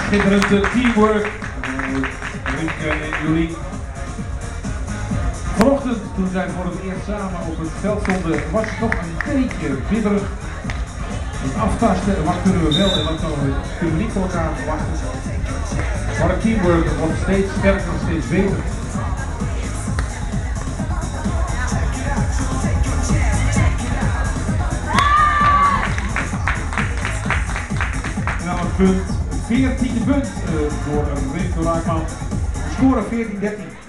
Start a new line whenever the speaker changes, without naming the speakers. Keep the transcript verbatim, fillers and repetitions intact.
Schitterend teamwork, Rienke en Jolien. Vanochtend, toen zij voor het eerst samen op het veld stonden, was het nog een beetje bibberig. Het aftasten, wat kunnen we wel en wat kunnen we niet voor elkaar verwachten. Maar het teamwork wordt steeds sterker en steeds beter. En dan het punt, veertiende punt uh, door Rienke Laakman. Score veertien dertien.